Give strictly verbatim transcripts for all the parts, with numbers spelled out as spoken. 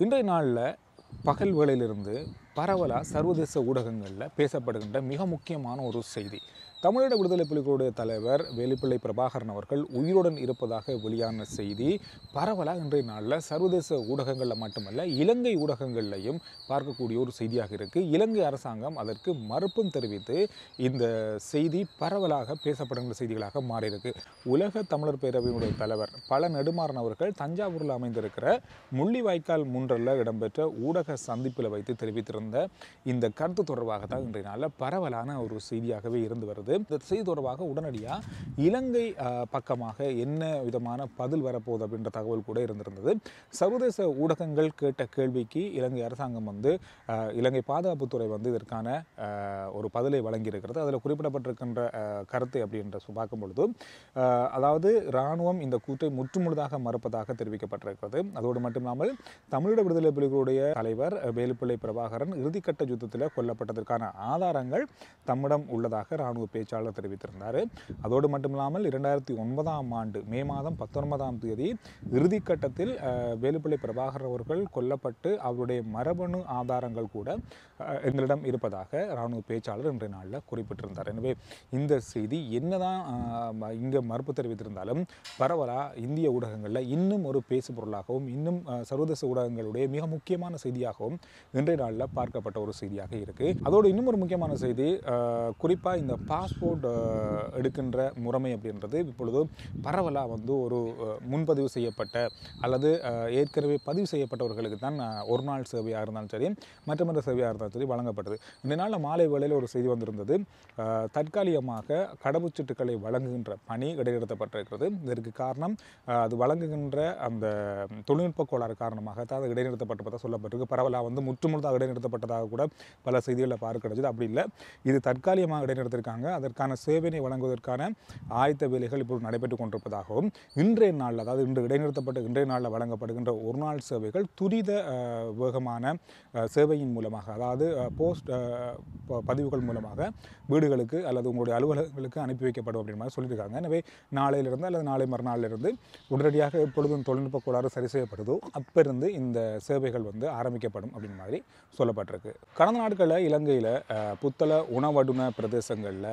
இன்றைய நாளில் பகல் வேளையிலிருந்து பரவலாக சர்வதேச ஊடகங்களில் பேசப்படுகின்ற மிக முக்கியமான ஒரு செய்தி. தமிழீழ விடுதலை புலிகளுடைய தலைவர் வேலுப்பிள்ளை பிரபாகரன் அவர்கள் உயிருடன் இருப்பதாக வெளியான செய்தி பரவலாக இன்றைய நாளில் சர்வதேச ஊடகங்களில் மட்டுமல்ல இலங்கை ஊடகங்கள்லையும் பார்க்கக்கூடிய ஒரு செய்தியாக இருக்குது. இலங்கை அரசாங்கம் அதற்கு மறுப்பும் தெரிவித்து இந்த செய்தி பரவலாக பேசப்படுகின்ற செய்திகளாக மாறியிருக்கு. உலக தமிழர் பேரவையினுடைய தலைவர் பல நெடுமாறன் அவர்கள் தஞ்சாவூரில் அமைந்திருக்கிற முள்ளிவாய்க்கால் மூன்றல்ல இடம்பெற்ற ஊடக சந்திப்பில் வைத்து தெரிவித்திருந்த இந்த கருத்து தொடர்பாக தான் இன்றைய நாளில் பரவலான ஒரு செய்தியாகவே இருந்து வருது. இந்த செய்தி தொடர்பாக உடனடியாக இலங்கை பக்கமாக என்ன விதமான பதில் வரப்போகுது அப்படின்ற தகவல் கூட இருந்திருந்தது. சர்வதேச ஊடகங்கள் கேட்ட கேள்விக்கு இலங்கை அரசாங்கம் வந்து இலங்கை பாதுகாப்புத்துறை வந்து இதற்கான ஒரு பதிலை வழங்கியிருக்கிறது. அதில் குறிப்பிடப்பட்டிருக்கின்ற கருத்தை அப்படின்ற பார்க்கும் பொழுது, அதாவது இராணுவம் இந்த கூற்றை முற்றுமுழுதாக மறுப்பதாக தெரிவிக்கப்பட்டிருக்கிறது. அதோடு மட்டுமில்லாமல் தமிழீழ விடுதலை புலிகளுடைய தலைவர் வேலுப்பிள்ளை பிரபாகரன் இறுதிக்கட்ட யுத்தத்தில் கொல்லப்பட்டதற்கான ஆதாரங்கள் தம்மிடம் உள்ளதாக இராணுவ பேச்சாளர் தெரிவித்திருந்தார். அதோடு மட்டுமில்லாமல் இரண்டாயிரத்தி ஒன்பதாம் ஆண்டு மே மாதம் பத்தொன்பதாம் தேதி இறுதிக்கட்டத்தில் வேலுப்பிள்ளை பிரபாகர் அவர்கள் கொல்லப்பட்டு அவருடைய மரபணு ஆதாரங்கள் கூட எங்களிடம் இருப்பதாக இராணுவ பேச்சாளர் இன்றைய நாளில் குறிப்பிட்டிருந்தார். எனவே இந்த செய்தி என்னதான் இங்கே மறுப்பு தெரிவித்திருந்தாலும் பரவலாக இந்திய ஊடகங்களில் இன்னும் ஒரு பேசு பொருளாகவும் இன்னும் சர்வதேச ஊடகங்களுடைய மிக முக்கியமான செய்தியாகவும் இன்றைய நாளில் பார்க்கப்பட்ட ஒரு செய்தியாக இருக்குது. அதோடு இன்னும் ஒரு முக்கியமான செய்தி, குறிப்பாக இந்த பாஸ்போர்ட் எடுக்கின்ற முறைமை அப்படின்றது இப்பொழுது பரவலாக வந்து ஒரு முன்பதிவு செய்யப்பட்ட அல்லது ஏற்கனவே பதிவு செய்யப்பட்டவர்களுக்கு தான் ஒரு நாள் சேவையாக இருந்தாலும் சரி மற்ற மற்ற சேவையாக இருந்தாலும் சரி வழங்கப்பட்டது. இந்த நாளில் மாலை வேளையில் ஒரு செய்தி வந்திருந்தது. தற்காலிகமாக கடவுச்சீட்டுகளை வழங்குகின்ற பணி இடைநிறுத்தப்பட்டிருக்கிறது. இதற்கு காரணம் அது வழங்குகின்ற அந்த தொழில்நுட்ப கோளாறு காரணமாக தான் அது இடைநிறுத்தப்பட்டதாக சொல்லப்பட்டிருக்கு. பரவலாக வந்து முற்றுமுழுதாக இடைநிறுத்தப்பட்டதாக கூட பல செய்திகளில் பார்க்க கிடைச்சது. அப்படி இல்லை, இது தற்காலிகமாக இடைநிறுத்திருக்காங்க. அதற்கான சேவையை வழங்குவதற்கான ஆயத்த வேலைகள் இப்போது நடைபெற்றுக் கொண்டிருப்பதாகவும் இன்றைய நாளில், அதாவது இன்று இடைநிறுத்தப்பட்ட இன்றைய நாளில் வழங்கப்படுகின்ற ஒரு நாள் சேவைகள் துரித வேகமான சேவையின் மூலமாக, அதாவது போஸ்ட் பதிவுகள் மூலமாக வீடுகளுக்கு அல்லது உங்களுடைய அலுவலகங்களுக்கு அனுப்பி வைக்கப்படும் அப்படின்னு மாதிரி சொல்லியிருக்காங்க. எனவே நாளையிலிருந்து அல்லது நாளை மறுநாளிலிருந்து உடனடியாக எப்பொழுதும் தொழில்நுட்ப கோளாறு சரி செய்யப்படுதோ அப்பிருந்து இந்த சேவைகள் வந்து ஆரம்பிக்கப்படும் அப்படின்னு மாதிரி சொல்லப்பட்டிருக்கு. கடந்த நாட்களில் இலங்கையில் புத்தள உணவடுன பிரதேசங்களில்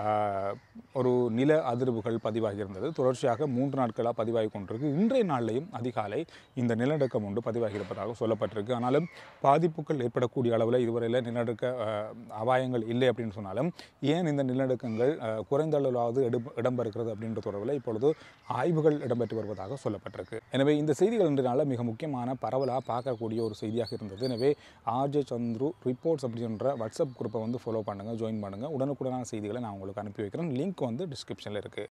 ஒரு நில அதிர்வுகள் பதிவாகி இருந்தது. தொடர்ச்சியாக மூன்று நாட்களாக பதிவாகி கொண்டிருக்கு. இன்றைய நாளிலையும் அதிகாலை இந்த நிலநடுக்கம் ஒன்று பதிவாகி இருப்பதாக சொல்லப்பட்டிருக்கு. ஆனாலும் பாதிப்புகள் ஏற்படக்கூடிய அளவில் இதுவரையில் நிலநடுக்க அபாயங்கள் இல்லை அப்படின்னு சொன்னாலும் ஏன் இந்த நிலநடுக்கங்கள் குறைந்த அளவிலாவது இடம்பெறுகிறது அப்படின்ற தொடர்பில் இப்பொழுது ஆய்வுகள் இடம்பெற்று வருவதாக சொல்லப்பட்டிருக்கு. எனவே இந்த செய்திகள் இன்றைய நாளில் மிக முக்கியமான பரவலாக பார்க்கக்கூடிய ஒரு செய்தியாக இருந்தது. எனவே ஆர்ஜே சந்துரு ரிப்போர்ட்ஸ் அப்படின்ற வாட்ஸ்அப் குரூப்பை வந்து ஃபாலோ பண்ணுங்கள், ஜாயின் பண்ணுங்கள். உடனுக்குடனான செய்திகளை நான் உங்களுக்கு அனுப்பி வைக்கிறேன். லிங்க் வந்து டிஸ்கிரிப்ஷனில் இருக்குது.